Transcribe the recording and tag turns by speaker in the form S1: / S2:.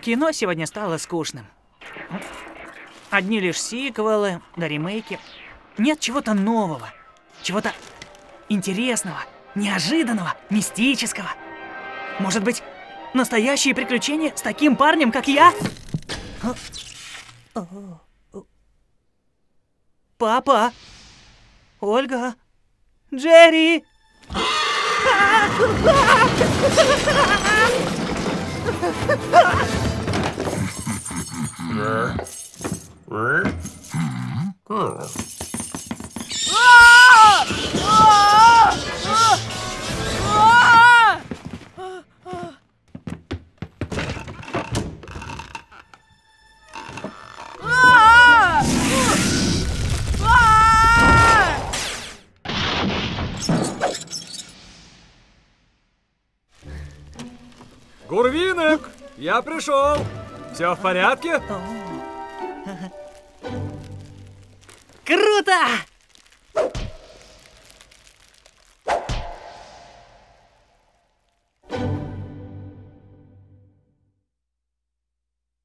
S1: Кино сегодня стало скучным. Одни лишь сиквелы, да ремейки. Нет чего-то нового, чего-то интересного, неожиданного, мистического. Может быть, настоящие приключения с таким парнем, как я? Папа! Ольга! Джерри!
S2: Гурвинок, я пришел. Все в порядке?
S1: Круто!